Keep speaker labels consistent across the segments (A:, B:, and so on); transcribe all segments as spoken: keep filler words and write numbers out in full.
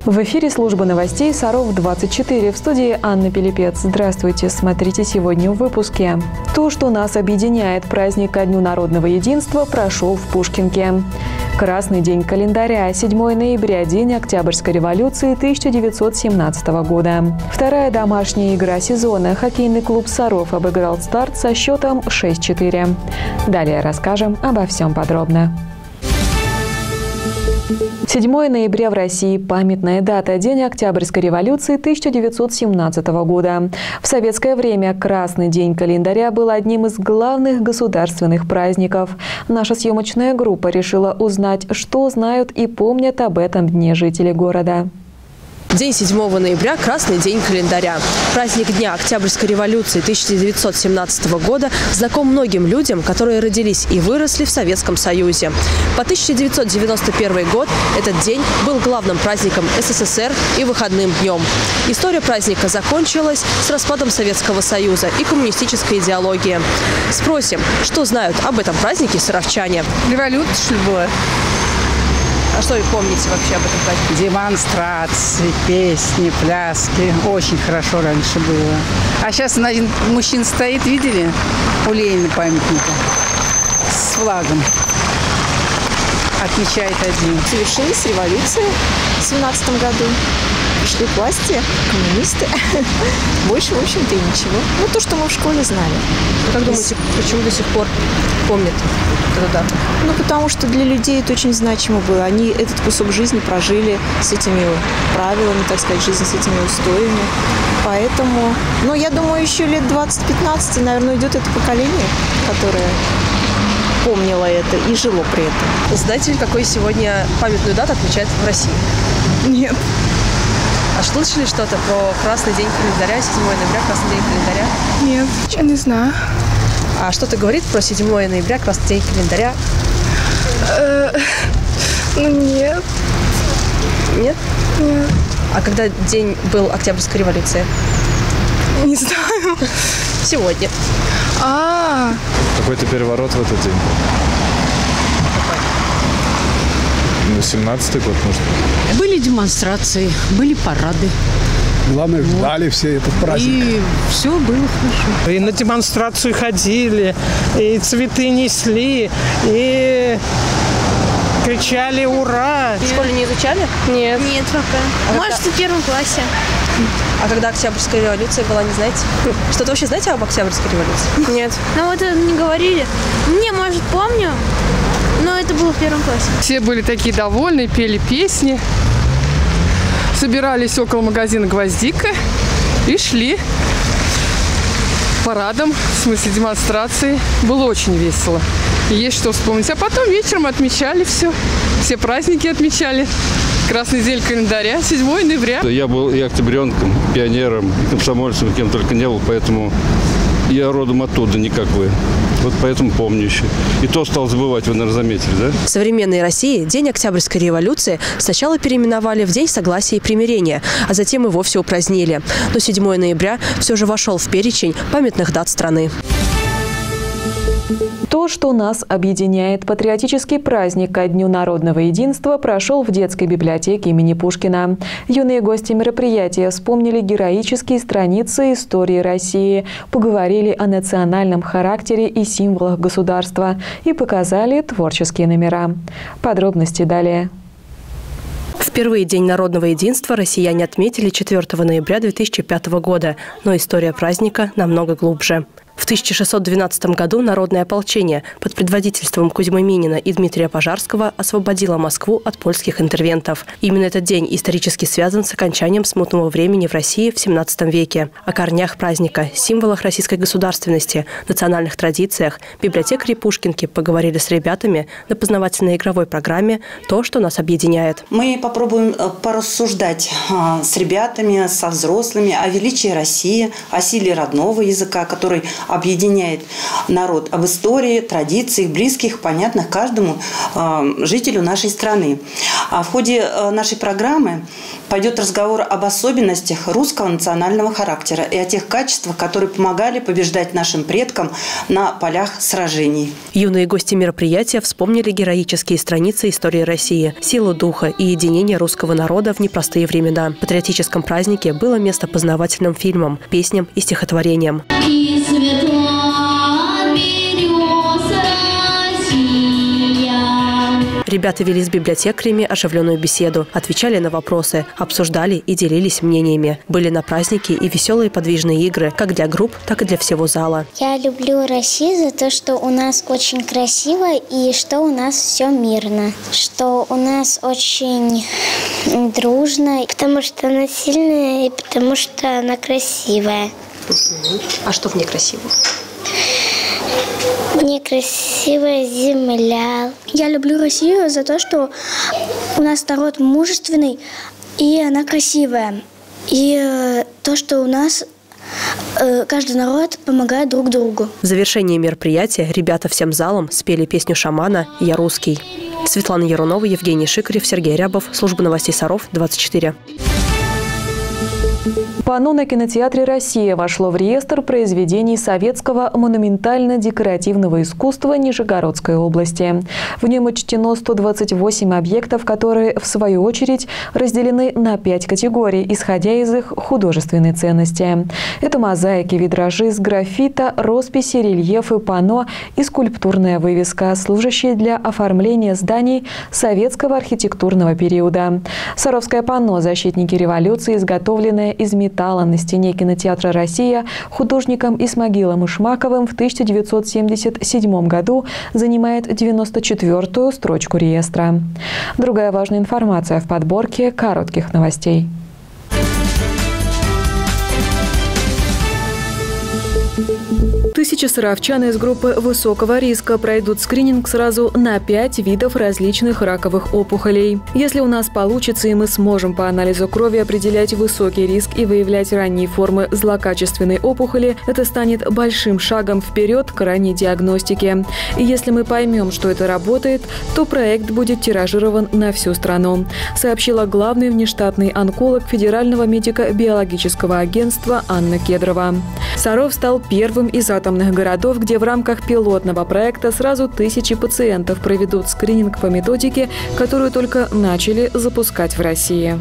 A: В эфире служба новостей Саров двадцать четыре. В студии Анна Пилипец. Здравствуйте. Смотрите сегодня в выпуске. То, что нас объединяет, праздник ко Дню народного единства, прошел в Пушкинке. Красный день календаря. седьмое ноября. День Октябрьской революции тысяча девятьсот семнадцатого года. Вторая домашняя игра сезона. Хоккейный клуб «Саров» обыграл «Старт» со счетом шесть четыре. Далее расскажем обо всем подробно. седьмое ноября в России – памятная дата – День Октябрьской революции тысяча девятьсот семнадцатого года. В советское время Красный день календаря был одним из главных государственных праздников. Наша съемочная группа решила узнать, что знают и помнят об этом дне жители города.
B: День седьмого ноября – Красный день календаря. Праздник Дня Октябрьской революции тысяча девятьсот семнадцатого года знаком многим людям, которые родились и выросли в Советском Союзе. По тысяча девятьсот девяносто первый год этот день был главным праздником СССР и выходным днем. История праздника закончилась с распадом Советского Союза и коммунистической идеологии. Спросим, что знают об этом празднике саровчане.
C: Революция, что ли, была?
B: А что вы помните вообще об этом празднике?
C: Демонстрации, песни, пляски. Очень хорошо раньше было. А сейчас один мужчина стоит, видели? У Ленина памятника. С флагом. Отмечает один.
D: Совершилась революция в семнадцатом году. Пришли к власти коммунисты. Больше, в общем-то, и ничего. Ну, то, что мы в школе знали.
B: Как думаете, почему до сих пор помнят эту дату?
D: Ну, потому что для людей это очень значимо было. Они этот кусок жизни прожили с этими правилами, так сказать, жизнь с этими устоями. Поэтому, ну, я думаю, еще лет двадцать-пятнадцать, наверное, идет это поколение, которое помнило это и жило при этом.
B: Знаете ли, какой сегодня памятную дату отмечают в России?
D: Нет.
B: А слышали что-то про Красный день календаря, седьмое ноября, Красный день календаря?
E: Нет, я не знаю.
B: А что-то говорит про седьмое ноября, Красный день календаря?
E: Ну, нет.
B: Нет?
E: Нет.
B: А когда день был Октябрьской революции?
E: Не знаю.
B: Сегодня.
E: А,
F: Какой-то переворот в этот день. Ну, семнадцатый год, может быть.
G: Были демонстрации, были парады.
H: Главное, ждали все этот праздник.
G: И все было хорошо.
I: И на демонстрацию ходили, и цветы несли, и кричали «Ура!».
B: В школе не изучали?
E: нет.
J: Нет пока.
B: А
J: Может,
B: когда-
J: в первом классе.
B: А когда Октябрьская революция была, не знаете? Что-то вообще знаете об Октябрьской революции?
E: Нет.
J: Ну вот это не говорили. Не, может, помню, но это было в первом классе.
E: Все были такие довольны, пели песни. Собирались около магазина «Гвоздика» и шли парадом, в смысле демонстрации. Было очень весело. И есть что вспомнить. А потом вечером отмечали все. Все праздники отмечали. Красный день календаря, седьмое ноября.
K: Я был и октябренком, пионером, и комсомольцем, кем только не был, поэтому я родом оттуда, не как вы. Вот поэтому помню еще. И то стал забывать, вы, наверное, заметили, да?
B: В современной России День Октябрьской революции сначала переименовали в День согласия и примирения, а затем и вовсе упразднили. Но седьмое ноября все же вошел в перечень памятных дат страны.
A: То, что нас объединяет, патриотический праздник ко Дню народного единства прошел в детской библиотеке имени Пушкина. Юные гости мероприятия вспомнили героические страницы истории России, поговорили о национальном характере и символах государства и показали творческие номера. Подробности далее.
B: Впервые День народного единства россияне отметили четвёртого ноября две тысячи пятого года, но история праздника намного глубже. В тысяча шестьсот двенадцатом году народное ополчение под предводительством Кузьмы Минина и Дмитрия Пожарского освободило Москву от польских интервентов. Именно этот день исторически связан с окончанием смутного времени в России в семнадцатом веке. О корнях праздника, символах российской государственности, национальных традициях библиотекари Пушкинки поговорили с ребятами на познавательной игровой программе «То, что нас объединяет».
L: Мы попробуем порассуждать с ребятами, со взрослыми о величии России, о силе родного языка, который объединяет народ, об истории, традициях, близких, понятных каждому э, жителю нашей страны. А в ходе э, нашей программы пойдет разговор об особенностях русского национального характера и о тех качествах, которые помогали побеждать нашим предкам на полях сражений.
B: Юные гости мероприятия вспомнили героические страницы истории России, силу духа и единение русского народа в непростые времена. В патриотическом празднике было место познавательным фильмам, песням и стихотворениям. Ребята вели с библиотекарями оживленную беседу, отвечали на вопросы, обсуждали и делились мнениями. Были на празднике и веселые подвижные игры, как для групп, так и для всего зала.
M: Я люблю Россию за то, что у нас очень красиво и что у нас все мирно. Что у нас очень дружно. Потому что она сильная и потому что она красивая.
B: А что в ней красивого?
M: Некрасивая земля. Я люблю Россию за то, что у нас народ мужественный, и она красивая. И э, то, что у нас э, каждый народ помогает друг другу.
B: В завершении мероприятия ребята всем залом спели песню шамана «Я русский». Светлана Ярунова, Евгений Шикарев, Сергей Рябов. Служба новостей Саров, двадцать четыре.
A: Панно на кинотеатре «Россия» вошло в реестр произведений советского монументально-декоративного искусства Нижегородской области. В нем учтено сто двадцать восемь объектов, которые, в свою очередь, разделены на пять категорий, исходя из их художественной ценности. Это мозаики, витражи из графита, росписи, рельефы, панно и скульптурная вывеска, служащие для оформления зданий советского архитектурного периода. Саровское панно «Защитники революции», изготовленное из металла на стене кинотеатра «Россия» художником Исмагилом Ишмаковым в тысяча девятьсот семьдесят седьмом году занимает девяносто четвёртую строчку реестра. Другая важная информация в подборке коротких новостей. Тысячи саровчан из группы высокого риска пройдут скрининг сразу на пять видов различных раковых опухолей. Если у нас получится и мы сможем по анализу крови определять высокий риск и выявлять ранние формы злокачественной опухоли, это станет большим шагом вперед к ранней диагностике. И если мы поймем, что это работает, то проект будет тиражирован на всю страну, сообщила главный внештатный онколог Федерального медико-биологического агентства Анна Кедрова. Саров стал первым из атомных городов, где в рамках пилотного проекта сразу тысячи пациентов проведут скрининг по методике, которую только начали запускать в России.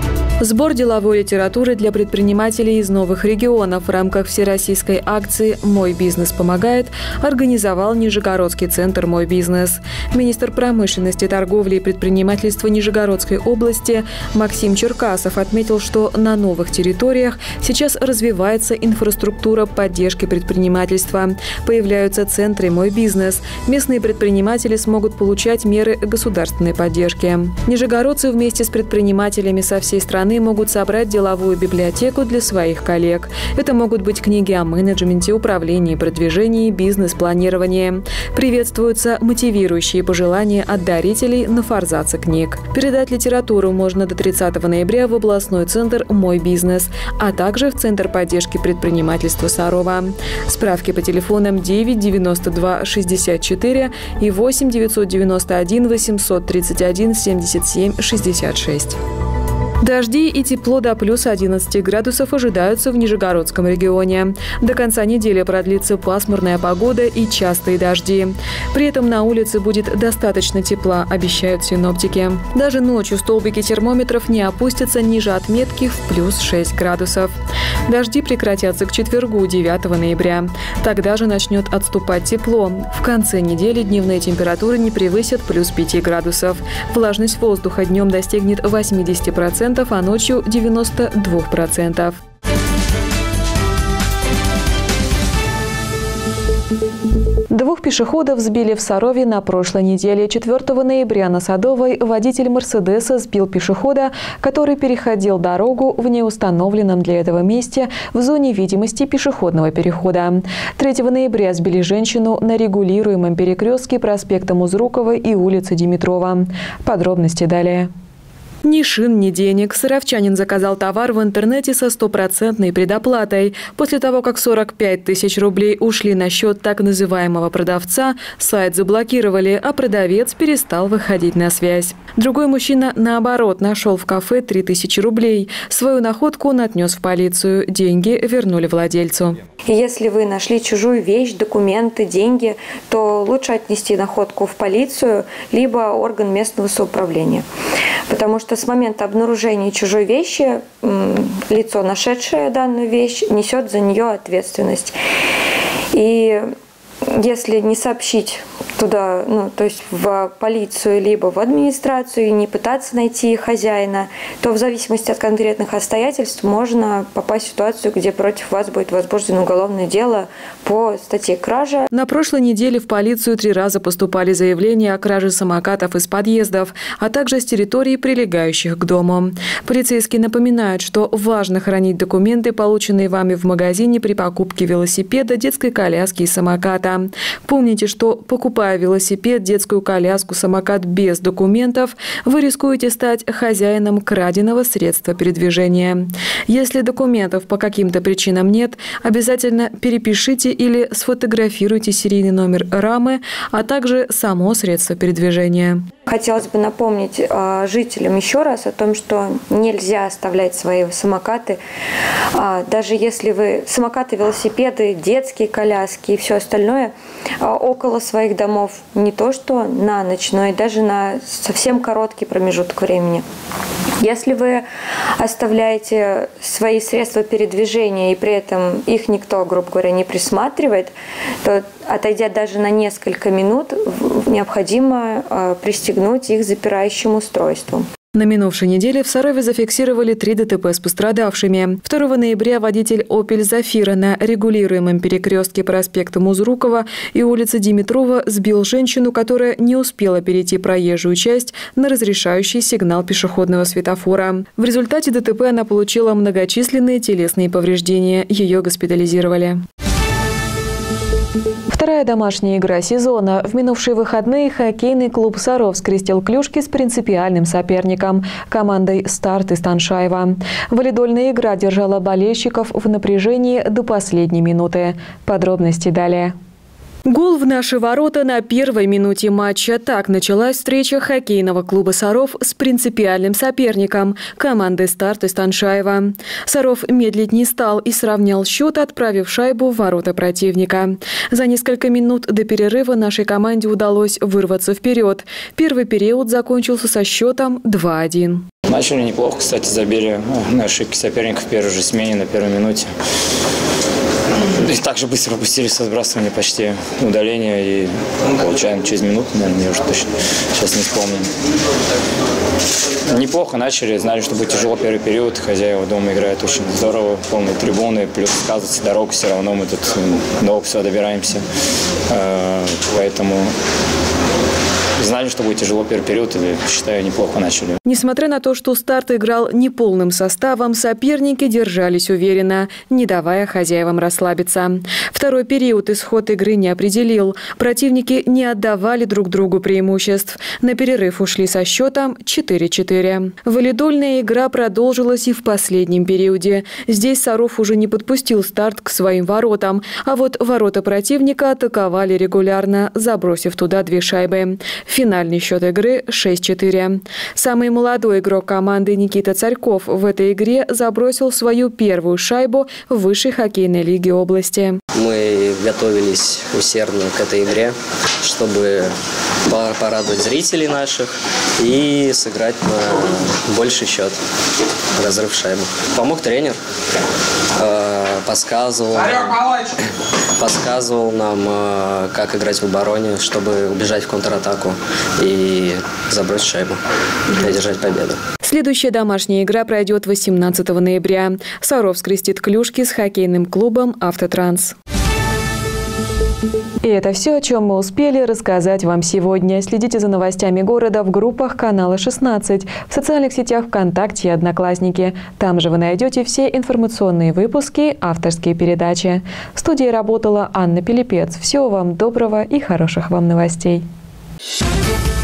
A: Сбор деловой литературы для предпринимателей из новых регионов в рамках всероссийской акции «Мой бизнес помогает» организовал Нижегородский центр «Мой бизнес». Министр промышленности, торговли и предпринимательства Нижегородской области Максим Черкасов отметил, что на новых территориях сейчас развивается инфраструктура поддержки предпринимательства. Появляются центры «Мой бизнес». Местные предприниматели смогут получать меры государственной поддержки. Нижегородцы вместе с предпринимателями со всей страны могут собрать деловую библиотеку для своих коллег. Это могут быть книги о менеджменте, управлении, продвижении, бизнес-планировании. Приветствуются мотивирующие пожелания от дарителей на форзаце книг. Передать литературу можно до тридцатого ноября в областной центр «Мой бизнес», а также в Центр поддержки предпринимательства Сарова. Справки по телефонам девять девяносто два шестьдесят четыре и восемь девятьсот девяносто один восемьсот тридцать один семьдесят семь шестьдесят шесть. Дожди и тепло до плюс одиннадцати градусов ожидаются в Нижегородском регионе. До конца недели продлится пасмурная погода и частые дожди. При этом на улице будет достаточно тепла, обещают синоптики. Даже ночью столбики термометров не опустятся ниже отметки в плюс шесть градусов. Дожди прекратятся к четвергу, девятого ноября. Тогда же начнет отступать тепло. В конце недели дневные температуры не превысят плюс пяти градусов. Влажность воздуха днем достигнет восьмидесяти процентов, а ночью девяноста двух процентов. Двух пешеходов сбили в Сарове на прошлой неделе. четвёртого ноября на Садовой водитель «Мерседеса» сбил пешехода, который переходил дорогу в неустановленном для этого месте в зоне видимости пешеходного перехода. третьего ноября сбили женщину на регулируемом перекрестке проспекта Музрукова и улицы Димитрова. Подробности далее. Ни шин, ни денег. Саровчанин заказал товар в интернете со стопроцентной предоплатой. После того, как сорок пять тысяч рублей ушли на счет так называемого продавца, сайт заблокировали, а продавец перестал выходить на связь. Другой мужчина, наоборот, нашел в кафе три тысячи рублей. Свою находку он отнес в полицию. Деньги вернули владельцу.
N: Если вы нашли чужую вещь, документы, деньги, то лучше отнести находку в полицию, либо орган местного самоуправления. Потому что с момента обнаружения чужой вещи лицо, нашедшее данную вещь, несет за нее ответственность. И если не сообщить туда, ну, то есть в полицию, либо в администрацию, и не пытаться найти хозяина, то в зависимости от конкретных обстоятельств можно попасть в ситуацию, где против вас будет возбуждено уголовное дело по статье «Кража».
A: На прошлой неделе в полицию три раза поступали заявления о краже самокатов из подъездов, а также с территорий, прилегающих к дому. Полицейские напоминают, что важно хранить документы, полученные вами в магазине при покупке велосипеда, детской коляски и самоката. Помните, что, покупая велосипед, детскую коляску, самокат без документов, вы рискуете стать хозяином краденого средства передвижения. Если документов по каким-то причинам нет, обязательно перепишите или сфотографируйте серийный номер рамы, а также само средство передвижения.
N: Хотелось бы напомнить э, жителям еще раз о том, что нельзя оставлять свои самокаты, э, даже если вы самокаты, велосипеды, детские коляски и все остальное э, около своих домов, не то что на ночь, но и даже на совсем короткий промежуток времени. Если вы оставляете свои средства передвижения и при этом их никто, грубо говоря, не присматривает, то, отойдя даже на несколько минут, необходимо э, пристегнуть их запирающим устройством.
A: На минувшей неделе в Сарове зафиксировали три ДТП с пострадавшими. второго ноября водитель «Опель Зафира» на регулируемом перекрестке проспекта Музрукова и улицы Димитрова сбил женщину, которая не успела перейти проезжую часть на разрешающий сигнал пешеходного светофора. В результате ДТП она получила многочисленные телесные повреждения. Ее госпитализировали. Вторая домашняя игра сезона. В минувшие выходные хоккейный клуб «Саров» скрестил клюшки с принципиальным соперником – командой «Старт» из Таншаева. Волейбольная игра держала болельщиков в напряжении до последней минуты. Подробности далее. Гол в наши ворота на первой минуте матча. Так началась встреча хоккейного клуба «Саров» с принципиальным соперником – командой «Старт» из Таншаева. «Саров» медлить не стал и сравнял счет, отправив шайбу в ворота противника. За несколько минут до перерыва нашей команде удалось вырваться вперед. Первый период закончился со счетом два один.
O: Начали неплохо, кстати, забили на ошибки соперника в первой же смене на первой минуте. И также быстро выпустили со сбрасывания почти удаления и получаем через минуту, наверное, я уже точно сейчас не вспомню. Неплохо начали, знали, что будет тяжело первый период. Хозяева дома играют очень здорово, полные трибуны, плюс сказывается дорога, все равно мы тут долго сюда добираемся. Поэтому знали, что будет тяжело первый период, и, считаю, неплохо начали.
A: Несмотря на то, что «Старт» играл неполным составом, соперники держались уверенно, не давая хозяевам расслабиться. Второй период исход игры не определил. Противники не отдавали друг другу преимуществ. На перерыв ушли со счетом четыре четыре. Волейбольная игра продолжилась и в последнем периоде. Здесь «Саров» уже не подпустил «Старт» к своим воротам, а вот ворота противника атаковали регулярно, забросив туда две шайбы. Финальный счет игры шесть четыре. Самый молодой игрок команды Никита Царьков в этой игре забросил свою первую шайбу в высшей хоккейной лиге области.
P: Мы готовились усердно к этой игре, чтобы порадовать зрителей наших и сыграть на больший счет, разрыв шайбы. Помог тренер, подсказывал, подсказывал нам, как играть в обороне, чтобы убежать в контратаку и забросить шайбу, и одержать победу.
A: Следующая домашняя игра пройдет восемнадцатого ноября. «Саров» скрестит клюшки с хоккейным клубом «Автотранс». И это все, о чем мы успели рассказать вам сегодня. Следите за новостями города в группах канала шестнадцать, в социальных сетях ВКонтакте и Одноклассники. Там же вы найдете все информационные выпуски, авторские передачи. В студии работала Анна Пилипец. Всего вам доброго и хороших вам новостей.